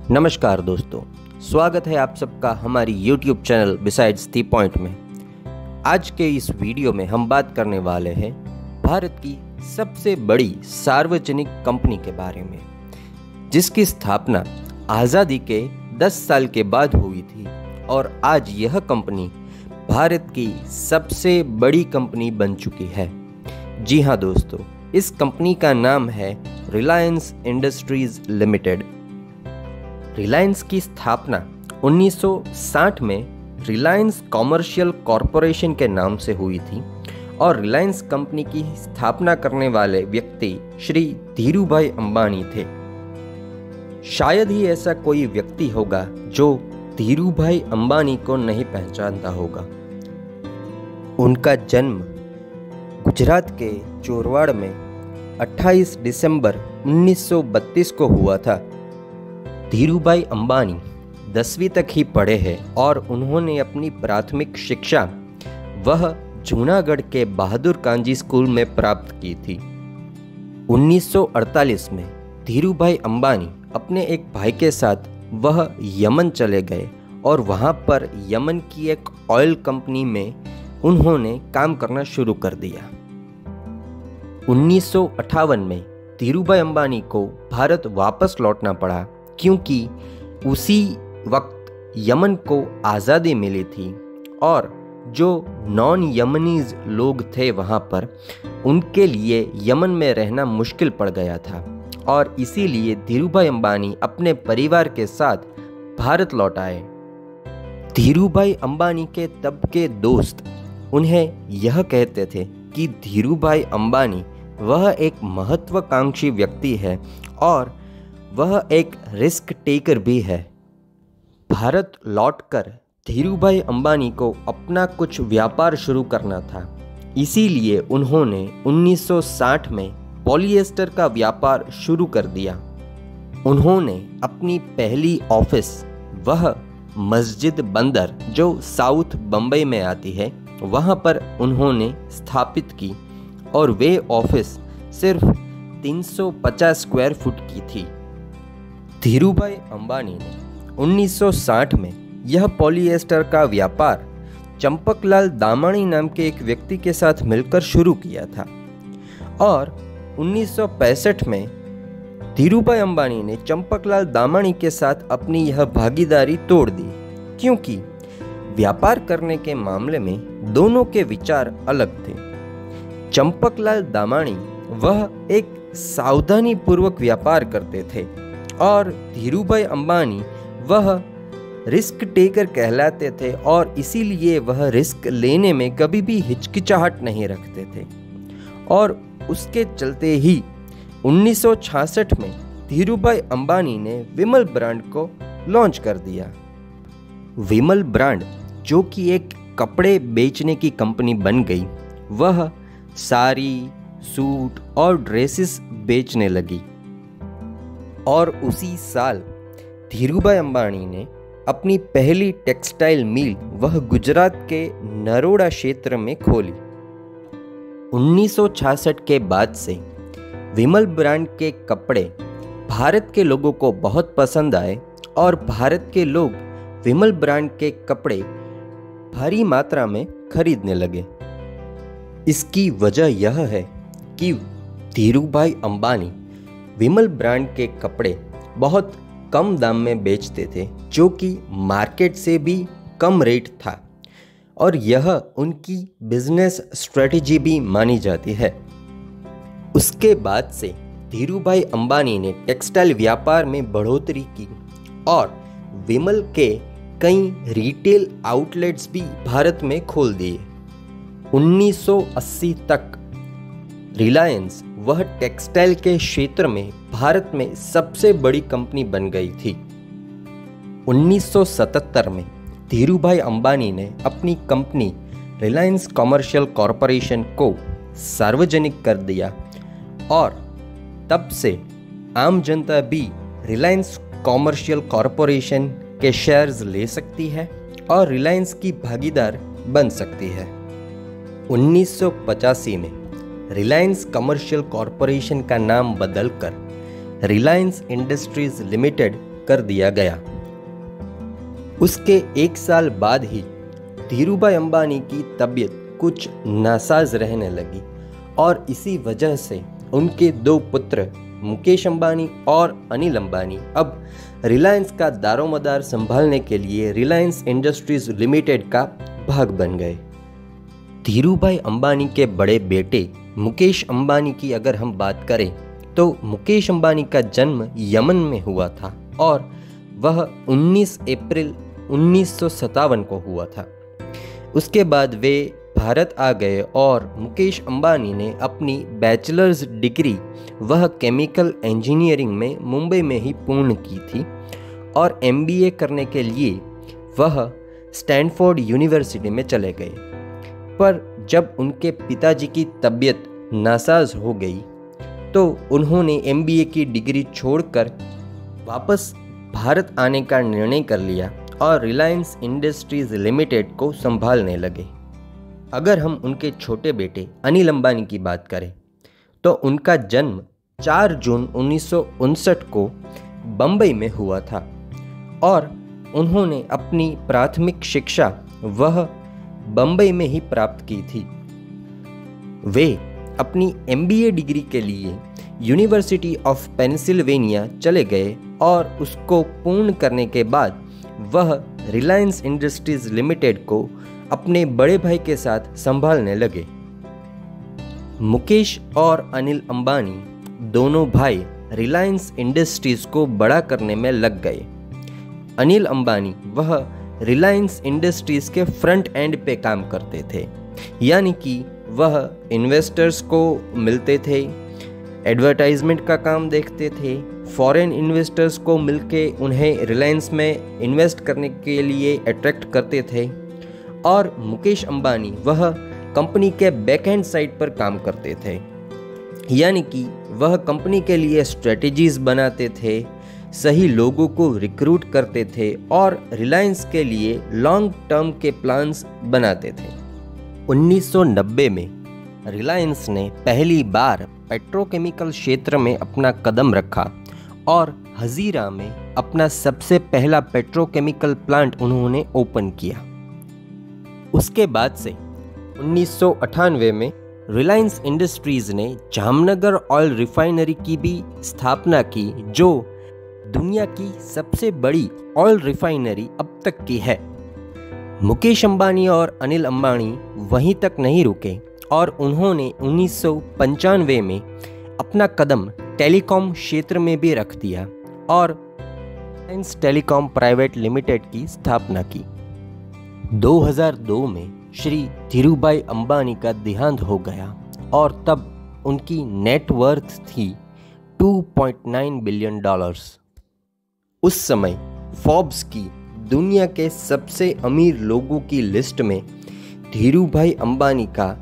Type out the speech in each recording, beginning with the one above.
नमस्कार दोस्तों, स्वागत है आप सबका हमारी YouTube channel besides the point में। आज के इस वीडियो में हम बात करने वाले हैं भारत की सबसे बड़ी सार्वजनिक कंपनी के बारे में, जिसकी स्थापना आज़ादी के 10 साल के बाद हुई थी और आज यह कंपनी भारत की सबसे बड़ी कंपनी बन चुकी है। जी हाँ दोस्तों, इस कंपनी का नाम है रिलायंस इंडस्ट्रीज लिमिटेड। रिलायंस की स्थापना 1960 में रिलायंस कॉमर्शियल कॉरपोरेशन के नाम से हुई थी और रिलायंस कंपनी की स्थापना करने वाले व्यक्ति श्री धीरूभाई अंबानी थे। शायद ही ऐसा कोई व्यक्ति होगा जो धीरूभाई अंबानी को नहीं पहचानता होगा। उनका जन्म गुजरात के चोरवाड़ में 28 दिसंबर 1932 को हुआ था। धीरूभाई अंबानी 10वीं तक ही पढ़े हैं और उन्होंने अपनी प्राथमिक शिक्षा वह जूनागढ़ के बहादुर कांजी स्कूल में प्राप्त की थी। 1948 में धीरूभाई अंबानी अपने एक भाई के साथ वह यमन चले गए और वहाँ पर यमन की एक ऑयल कंपनी में उन्होंने काम करना शुरू कर दिया। 1958 में धीरूभाई अंबानी को भारत वापस लौटना पड़ा क्योंकि उसी वक्त यमन को आज़ादी मिली थी और जो नॉन यमनीज लोग थे वहाँ पर, उनके लिए यमन में रहना मुश्किल पड़ गया था और इसीलिए धीरूभाई अंबानी अपने परिवार के साथ भारत लौट आए। धीरूभाई अंबानी के तब के दोस्त उन्हें यह कहते थे कि धीरूभाई अंबानी वह एक महत्वाकांक्षी व्यक्ति है और वह एक रिस्क टेकर भी है। भारत लौटकर धीरूभाई अंबानी को अपना कुछ व्यापार शुरू करना था, इसीलिए उन्होंने 1960 में पॉलिएस्टर का व्यापार शुरू कर दिया। उन्होंने अपनी पहली ऑफिस वह मस्जिद बंदर जो साउथ बम्बई में आती है वहाँ पर उन्होंने स्थापित की और वे ऑफिस सिर्फ 350 स्क्वायर फुट की थी। धीरूभाई अंबानी ने 1960 में यह पॉलिएस्टर का व्यापार चंपकलाल दामाणी नाम के एक व्यक्ति के साथ मिलकर शुरू किया था और 1965 में धीरूभाई अंबानी ने चंपकलाल दामाणी के साथ अपनी यह भागीदारी तोड़ दी क्योंकि व्यापार करने के मामले में दोनों के विचार अलग थे। चंपकलाल दामाणी वह एक सावधानी पूर्वक व्यापार करते थे और धीरूभाई अंबानी वह रिस्क टेकर कहलाते थे और इसीलिए वह रिस्क लेने में कभी भी हिचकिचाहट नहीं रखते थे और उसके चलते ही 1966 में धीरूभाई अंबानी ने विमल ब्रांड को लॉन्च कर दिया। विमल ब्रांड जो कि एक कपड़े बेचने की कंपनी बन गई, वह साड़ी, सूट और ड्रेसेस बेचने लगी और उसी साल धीरूभाई अंबानी ने अपनी पहली टेक्सटाइल मिल वह गुजरात के नरोड़ा क्षेत्र में खोली। 1966 के बाद से विमल ब्रांड के कपड़े भारत के लोगों को बहुत पसंद आए और भारत के लोग विमल ब्रांड के कपड़े भारी मात्रा में खरीदने लगे। इसकी वजह यह है कि धीरूभाई अंबानी विमल ब्रांड के कपड़े बहुत कम दाम में बेचते थे, जो कि मार्केट से भी कम रेट था और यह उनकी बिजनेस स्ट्रेटजी भी मानी जाती है। उसके बाद से धीरूभाई अंबानी ने टेक्सटाइल व्यापार में बढ़ोतरी की और विमल के कई रिटेल आउटलेट्स भी भारत में खोल दिए। 1980 तक रिलायंस वह टेक्सटाइल के क्षेत्र में भारत में सबसे बड़ी कंपनी बन गई थी। 1977 में धीरूभाई अंबानी ने अपनी कंपनी रिलायंस कॉमर्शियल कॉरपोरेशन को सार्वजनिक कर दिया और तब से आम जनता भी रिलायंस कॉमर्शियल कॉरपोरेशन के शेयर्स ले सकती है और रिलायंस की भागीदार बन सकती है। 1985 में रिलायंस कमर्शियल कॉरपोरेशन का नाम बदलकर रिलायंस इंडस्ट्रीज लिमिटेड कर दिया गया। उसके 1 साल बाद ही धीरूभाई अंबानी की तबीयत कुछ नासाज रहने लगी और इसी वजह से उनके 2 पुत्र मुकेश अंबानी और अनिल अंबानी अब रिलायंस का दारोमदार संभालने के लिए रिलायंस इंडस्ट्रीज लिमिटेड का भाग बन गए। धीरूभाई अंबानी के बड़े बेटे मुकेश अंबानी की अगर हम बात करें तो मुकेश अंबानी का जन्म यमन में हुआ था और वह 19 अप्रैल 1957 को हुआ था। उसके बाद वे भारत आ गए और मुकेश अंबानी ने अपनी बैचलर्स डिग्री वह केमिकल इंजीनियरिंग में मुंबई में ही पूर्ण की थी और MBA करने के लिए वह स्टैनफोर्ड यूनिवर्सिटी में चले गए। पर जब उनके पिताजी की तबीयत नासाज हो गई तो उन्होंने MBA की डिग्री छोड़कर वापस भारत आने का निर्णय कर लिया और रिलायंस इंडस्ट्रीज लिमिटेड को संभालने लगे। अगर हम उनके छोटे बेटे अनिल अंबानी की बात करें तो उनका जन्म 4 जून 1959 को बम्बई में हुआ था और उन्होंने अपनी प्राथमिक शिक्षा वह बम्बई में ही प्राप्त की थी। वे अपनी MBA डिग्री के लिए यूनिवर्सिटी ऑफ पेंसिल्वेनिया चले गए और उसको पूर्ण करने के बाद वह रिलायंस इंडस्ट्रीज लिमिटेड को अपने बड़े भाई के साथ संभालने लगे। मुकेश और अनिल अंबानी दोनों भाई रिलायंस इंडस्ट्रीज को बड़ा करने में लग गए। अनिल अंबानी वह रिलायंस इंडस्ट्रीज के फ्रंट एंड पे काम करते थे, यानी कि वह इन्वेस्टर्स को मिलते थे, एडवर्टाइजमेंट का काम देखते थे, फॉरेन इन्वेस्टर्स को मिलके उन्हें रिलायंस में इन्वेस्ट करने के लिए अट्रैक्ट करते थे और मुकेश अंबानी वह कंपनी के बैकएंड साइड पर काम करते थे, यानी कि वह कंपनी के लिए स्ट्रेटजीज बनाते थे, सही लोगों को रिक्रूट करते थे और रिलायंस के लिए लॉन्ग टर्म के प्लान्स बनाते थे। 1990 में रिलायंस ने पहली बार पेट्रोकेमिकल क्षेत्र में अपना कदम रखा और हजीरा में अपना सबसे पहला पेट्रोकेमिकल प्लांट उन्होंने ओपन किया। उसके बाद से 1998 में रिलायंस इंडस्ट्रीज ने जामनगर ऑयल रिफाइनरी की भी स्थापना की, जो दुनिया की सबसे बड़ी ऑयल रिफाइनरी अब तक की है। मुकेश अंबानी और अनिल अंबानी वहीं तक नहीं रुके और उन्होंने 1995 में अपना कदम टेलीकॉम क्षेत्र में भी रख दिया और रिलायंस टेलीकॉम प्राइवेट लिमिटेड की स्थापना की। 2002 में श्री धीरूभाई अंबानी का देहांत हो गया और तब उनकी नेट वर्थ थी $2.9 बिलियन। उस समय फोर्ब्स की दुनिया के सबसे अमीर लोगों की लिस्ट में धीरूभाई अंबानी का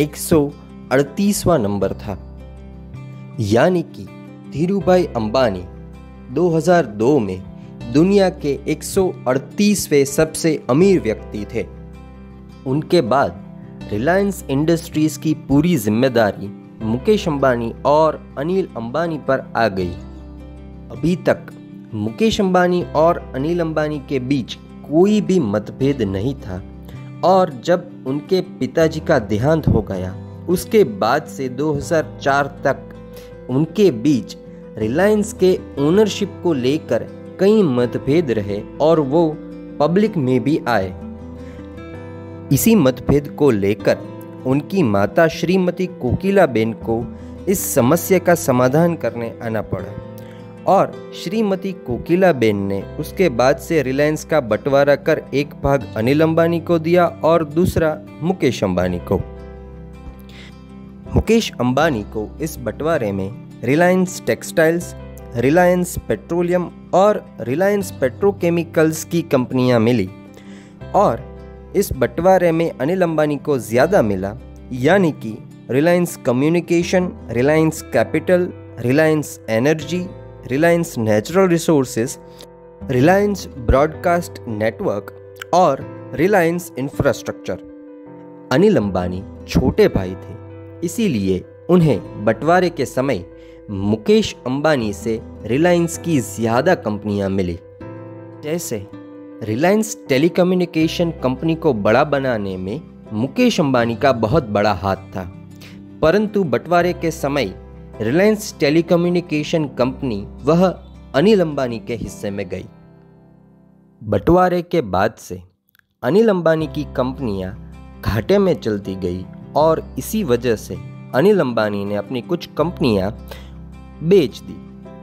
138वां नंबर था, यानी कि धीरूभाई अंबानी 2002 में दुनिया के 138वें सबसे अमीर व्यक्ति थे। उनके बाद रिलायंस इंडस्ट्रीज की पूरी जिम्मेदारी मुकेश अंबानी और अनिल अंबानी पर आ गई। अभी तक मुकेश अंबानी और अनिल अंबानी के बीच कोई भी मतभेद नहीं था और जब उनके पिताजी का देहांत हो गया उसके बाद से 2004 तक उनके बीच रिलायंस के ओनरशिप को लेकर कई मतभेद रहे और वो पब्लिक में भी आए। इसी मतभेद को लेकर उनकी माता श्रीमती कोकिलाबेन को इस समस्या का समाधान करने आना पड़ा और श्रीमती कोकिलाबेन ने उसके बाद से रिलायंस का बंटवारा कर एक भाग अनिल अंबानी को दिया और दूसरा मुकेश अंबानी को। मुकेश अंबानी को इस बंटवारे में रिलायंस टेक्सटाइल्स, रिलायंस पेट्रोलियम और रिलायंस पेट्रोकेमिकल्स की कंपनियां मिली और इस बंटवारे में अनिल अंबानी को ज़्यादा मिला, यानी कि Reliance communication, Reliance capital, Reliance energy, Reliance natural resources, Reliance broadcast network और रिलायंस इंफ्रास्ट्रक्चर। अनिल अंबानी छोटे भाई थे, इसीलिए उन्हें बंटवारे के समय मुकेश अंबानी से रिलायंस की ज़्यादा कंपनियां मिली। जैसे रिलायंस टेलीकम्युनिकेशन कंपनी को बड़ा बनाने में मुकेश अंबानी का बहुत बड़ा हाथ था, परंतु बंटवारे के समय रिलायंस टेलीकम्युनिकेशन कंपनी वह अनिल अंबानी के हिस्से में गई। बंटवारे के बाद से अनिल अंबानी की कंपनियां घाटे में चलती गई और इसी वजह से अनिल अंबानी ने अपनी कुछ कंपनियां बेच दी।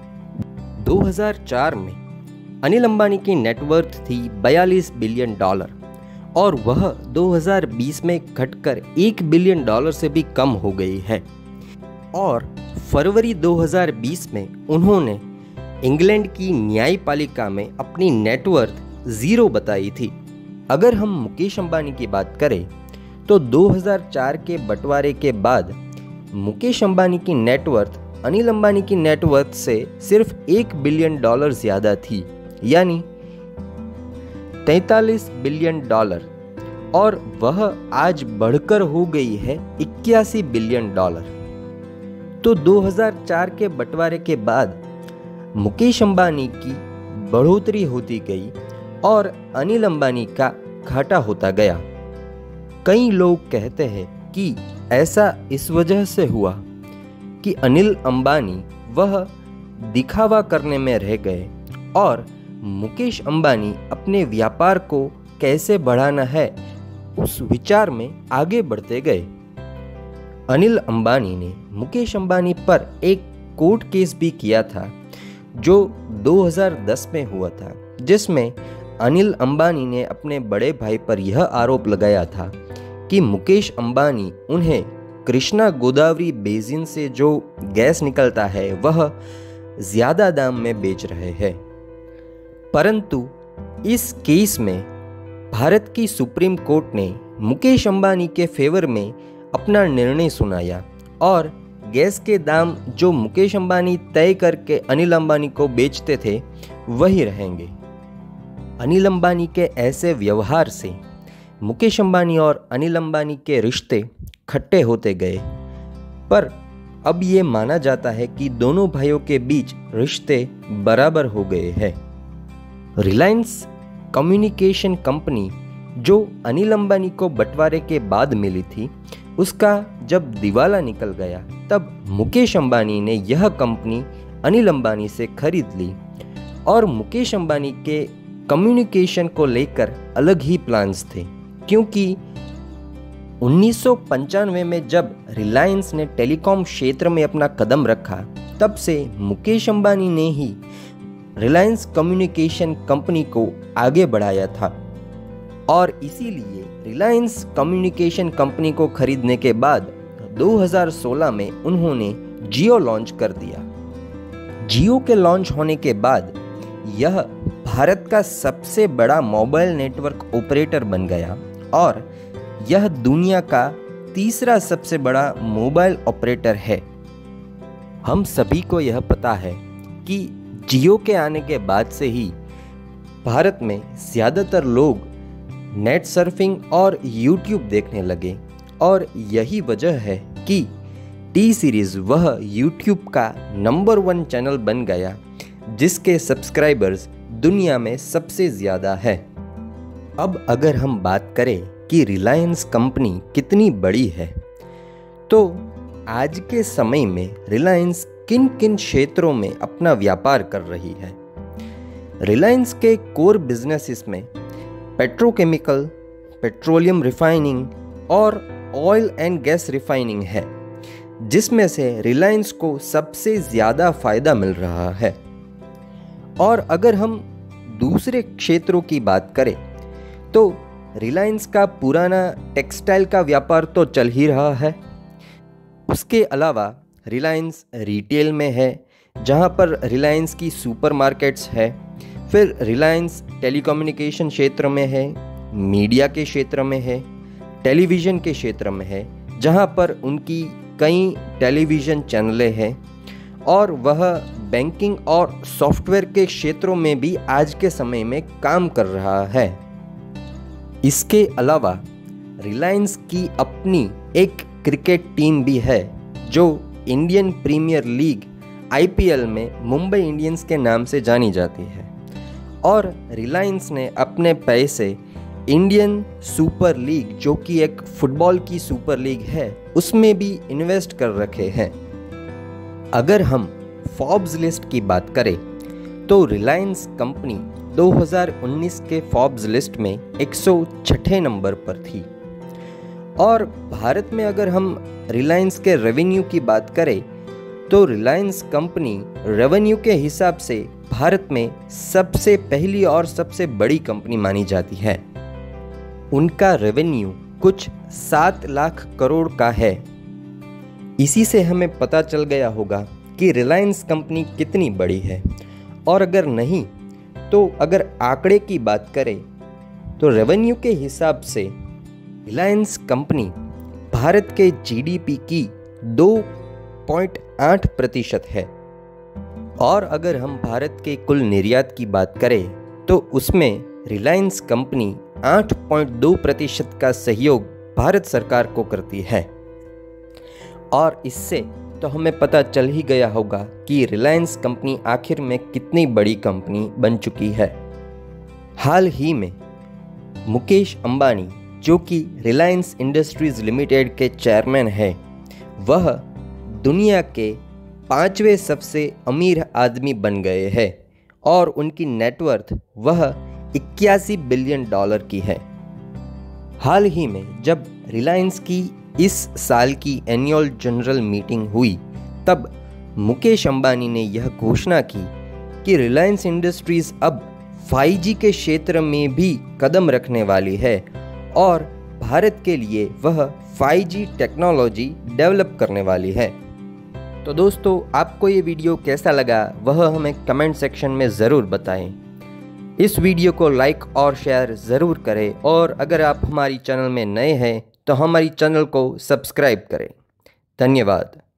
2004 में अनिल अंबानी की नेटवर्थ थी $42 बिलियन और वह 2020 में घटकर $1 बिलियन से भी कम हो गई है। और फरवरी 2020 में उन्होंने इंग्लैंड की न्यायपालिका में अपनी नेटवर्थ 0 बताई थी। अगर हम मुकेश अंबानी की बात करें तो 2004 के बंटवारे के बाद मुकेश अंबानी की नेटवर्थ अनिल अंबानी की नेटवर्थ से सिर्फ $1 बिलियन ज़्यादा थी, यानी $43 बिलियन, और वह आज बढ़कर हो गई है $81 बिलियन। तो 2004 के बंटवारे के बाद मुकेश अंबानी की बढ़ोतरी होती गई और अनिल अंबानी का घाटा होता गया। कई लोग कहते हैं कि ऐसा इस वजह से हुआ कि अनिल अंबानी वह दिखावा करने में रह गए और मुकेश अंबानी अपने व्यापार को कैसे बढ़ाना है उस विचार में आगे बढ़ते गए। अनिल अंबानी ने मुकेश अंबानी पर एक कोर्ट केस भी किया था जो 2010 में हुआ था, जिसमें अनिल अंबानी ने अपने बड़े भाई पर यह आरोप लगाया था कि मुकेश अंबानी उन्हें कृष्णा गोदावरी बेसिन से जो गैस निकलता है वह ज़्यादा दाम में बेच रहे हैं। परंतु इस केस में भारत की सुप्रीम कोर्ट ने मुकेश अंबानी के फेवर में अपना निर्णय सुनाया और गैस के दाम जो मुकेश अंबानी तय करके अनिल अंबानी को बेचते थे वही रहेंगे। अनिल अंबानी के ऐसे व्यवहार से मुकेश अंबानी और अनिल अंबानी के रिश्ते खट्टे होते गए, पर अब ये माना जाता है कि दोनों भाइयों के बीच रिश्ते बराबर हो गए हैं। रिलायंस कम्युनिकेशन कंपनी जो अनिल अंबानी को बंटवारे के बाद मिली थी, उसका जब दिवाला निकल गया तब मुकेश अंबानी ने यह कंपनी अनिल अंबानी से खरीद ली और मुकेश अंबानी के कम्युनिकेशन को लेकर अलग ही प्लान्स थे, क्योंकि 1995 में जब रिलायंस ने टेलीकॉम क्षेत्र में अपना कदम रखा तब से मुकेश अंबानी ने ही रिलायंस कम्युनिकेशन कंपनी को आगे बढ़ाया था और इसीलिए रिलायंस कम्युनिकेशन कंपनी को खरीदने के बाद 2016 में उन्होंने जियो लॉन्च कर दिया। जियो के लॉन्च होने के बाद यह भारत का सबसे बड़ा मोबाइल नेटवर्क ऑपरेटर बन गया और यह दुनिया का तीसरा सबसे बड़ा मोबाइल ऑपरेटर है। हम सभी को यह पता है कि जियो के आने के बाद से ही भारत में ज़्यादातर लोग नेट सर्फिंग और यूट्यूब देखने लगे और यही वजह है कि टी सीरीज़ वह यूट्यूब का नंबर 1 चैनल बन गया जिसके सब्सक्राइबर्स दुनिया में सबसे ज़्यादा है। अब अगर हम बात करें कि रिलायंस कंपनी कितनी बड़ी है, तो आज के समय में रिलायंस किन किन क्षेत्रों में अपना व्यापार कर रही है। रिलायंस के कोर बिजनेसेस में पेट्रोकेमिकल, पेट्रोलियम रिफाइनिंग और ऑयल एंड गैस रिफाइनिंग है, जिसमें से रिलायंस को सबसे ज़्यादा फायदा मिल रहा है। और अगर हम दूसरे क्षेत्रों की बात करें तो रिलायंस का पुराना टेक्सटाइल का व्यापार तो चल ही रहा है। उसके अलावा रिलायंस रिटेल में है, जहां पर रिलायंस की सुपरमार्केट्स है। फिर रिलायंस टेलीकम्युनिकेशन क्षेत्र में है, मीडिया के क्षेत्र में है, टेलीविज़न के क्षेत्र में है, जहां पर उनकी कई टेलीविज़न चैनलें हैं और वह बैंकिंग और सॉफ्टवेयर के क्षेत्रों में भी आज के समय में काम कर रहा है। इसके अलावा रिलायंस की अपनी एक क्रिकेट टीम भी है जो इंडियन प्रीमियर लीग IPL में मुंबई इंडियंस के नाम से जानी जाती है। और रिलायंस ने अपने पैसे इंडियन सुपर लीग, जो कि एक फुटबॉल की सुपर लीग है, उसमें भी इन्वेस्ट कर रखे हैं। अगर हम फोर्ब्स लिस्ट की बात करें तो रिलायंस कंपनी 2019 के फोर्ब्स लिस्ट में 106 नंबर पर थी। और भारत में अगर हम रिलायंस के रेवेन्यू की बात करें तो रिलायंस कंपनी रेवेन्यू के हिसाब से भारत में सबसे पहली और सबसे बड़ी कंपनी मानी जाती है। उनका रेवेन्यू कुछ 7 लाख करोड़ का है। इसी से हमें पता चल गया होगा कि रिलायंस कंपनी कितनी बड़ी है। और अगर नहीं तो अगर आंकड़े की बात करें तो रेवेन्यू के हिसाब से रिलायंस कंपनी भारत के जीडीपी की 2.8% है। और अगर हम भारत के कुल निर्यात की बात करें तो उसमें रिलायंस कंपनी 8.2% का सहयोग भारत सरकार को करती है। और इससे तो हमें पता चल ही गया होगा कि रिलायंस कंपनी आखिर में कितनी बड़ी कंपनी बन चुकी है। हाल ही में मुकेश अंबानी, जो कि रिलायंस इंडस्ट्रीज लिमिटेड के चेयरमैन है, वह दुनिया के 5वें सबसे अमीर आदमी बन गए हैं और उनकी नेटवर्थ वह 81 बिलियन डॉलर की है। हाल ही में जब रिलायंस की इस साल की एनुअल जनरल मीटिंग हुई तब मुकेश अंबानी ने यह घोषणा की कि रिलायंस इंडस्ट्रीज अब 5G के क्षेत्र में भी कदम रखने वाली है और भारत के लिए वह 5G टेक्नोलॉजी डेवलप करने वाली है। तो दोस्तों, आपको ये वीडियो कैसा लगा वह हमें कमेंट सेक्शन में ज़रूर बताएं। इस वीडियो को लाइक और शेयर ज़रूर करें और अगर आप हमारी चैनल में नए हैं तो हमारी चैनल को सब्सक्राइब करें। धन्यवाद।